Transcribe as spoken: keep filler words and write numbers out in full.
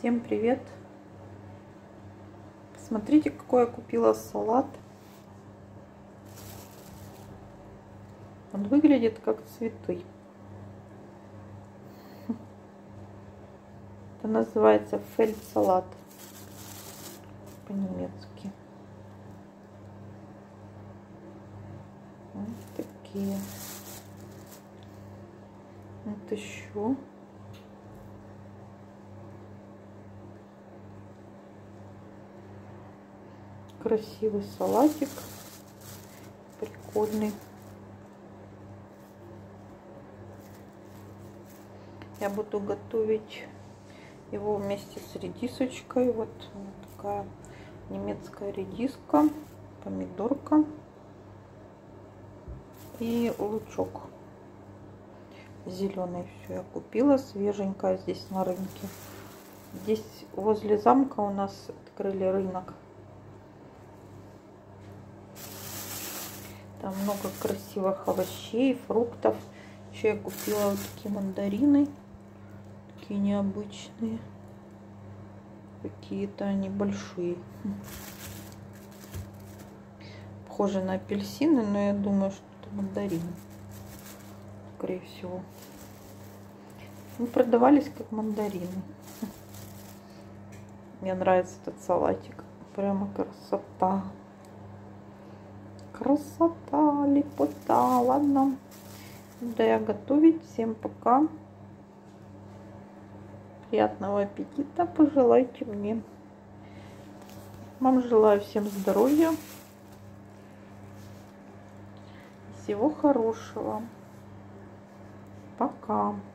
Всем привет! Посмотрите, какой я купила салат. Он выглядит как цветы. Это называется фельдсалат по-немецки. Вот такие. Вот еще. Красивый салатик, прикольный. Я буду готовить его вместе с редисочкой. Вот, вот такая немецкая редиска, помидорка и лучок зеленый. Все я купила, свеженькая здесь на рынке. Здесь возле замка у нас открыли рынок. Там много красивых овощей, фруктов. Еще я купила вот такие мандарины. Такие необычные. Какие-то они большие. Похожи на апельсины, но я думаю, что это мандарины. Скорее всего. Ну, продавались как мандарины. Мне нравится этот салатик. Прямо красота. Красота, лепота. Ладно, да я готовить. Всем пока. Приятного аппетита пожелайте мне. Вам желаю всем здоровья. Всего хорошего. Пока.